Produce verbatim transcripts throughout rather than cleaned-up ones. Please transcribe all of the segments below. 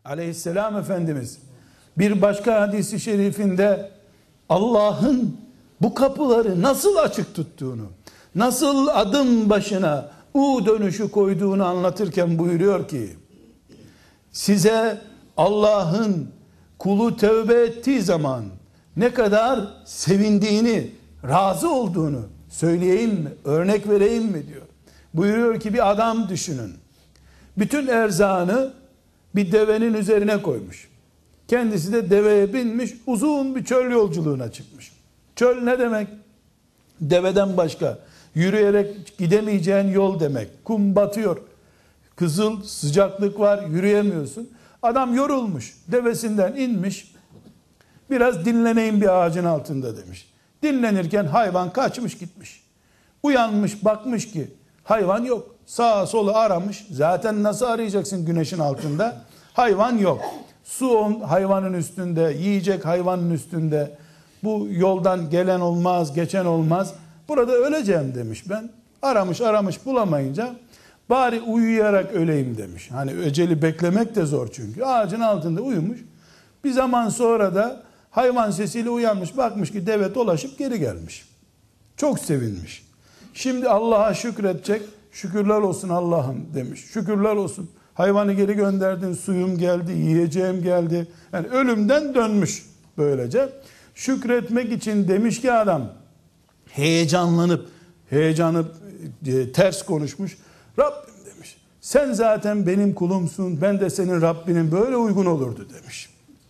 Aleyhisselam Efendimiz bir başka hadisi şerifinde Allah'ın bu kapıları nasıl açık tuttuğunu, nasıl adım başına U dönüşü koyduğunu anlatırken buyuruyor ki, size Allah'ın kulu tövbe ettiği zaman ne kadar sevindiğini, razı olduğunu söyleyeyim mi, örnek vereyim mi diyor. Buyuruyor ki bir adam düşünün. Bütün erzağını bir devenin üzerine koymuş. Kendisi de deveye binmiş, uzun bir çöl yolculuğuna çıkmış. Çöl ne demek? Deveden başka yürüyerek gidemeyeceğin yol demek. Kum batıyor. Kızıl sıcaklık var, yürüyemiyorsun. Adam yorulmuş, devesinden inmiş. Biraz dinleneyim bir ağacın altında demiş. Dinlenirken hayvan kaçmış gitmiş. Uyanmış, bakmış ki hayvan yok. Sağa sola aramış. Zaten nasıl arayacaksın güneşin altında? Hayvan yok. Su on, hayvanın üstünde, yiyecek hayvanın üstünde. Bu yoldan gelen olmaz, geçen olmaz. Burada öleceğim demiş ben. Aramış aramış bulamayınca bari uyuyarak öleyim demiş. Hani eceli beklemek de zor çünkü. Ağacın altında uyumuş. Bir zaman sonra da hayvan sesiyle uyanmış. Bakmış ki deve dolaşıp geri gelmiş. Çok sevinmiş. Şimdi Allah'a şükredecek. Şükürler olsun Allah'ım demiş. Şükürler olsun. Hayvanı geri gönderdin, suyum geldi, yiyeceğim geldi. Yani ölümden dönmüş böylece. Şükretmek için demiş ki adam, heyecanlanıp, heyecanı e, ters konuşmuş. Rabbim demiş, sen zaten benim kulumsun, ben de senin Rabbinin, böyle uygun olurdu demiş.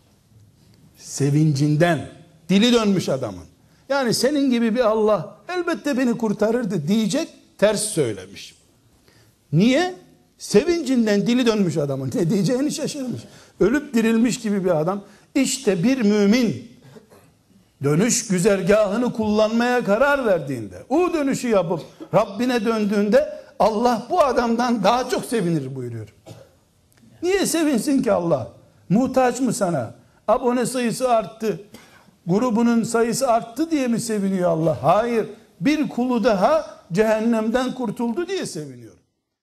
Sevincinden, dili dönmüş adamın. Yani senin gibi bir Allah elbette beni kurtarırdı diyecek, ters söylemiş. Niye? Sevincinden dili dönmüş adamın. Ne diyeceğini şaşırmış. Ölüp dirilmiş gibi bir adam. İşte bir mümin dönüş güzergahını kullanmaya karar verdiğinde, o dönüşü yapıp Rabbine döndüğünde Allah bu adamdan daha çok sevinir buyuruyor. Niye sevinsin ki Allah? Muhtaç mı sana? Abone sayısı arttı, grubunun sayısı arttı diye mi seviniyor Allah? Hayır. Bir kulu daha cehennemden kurtuldu diye seviniyor.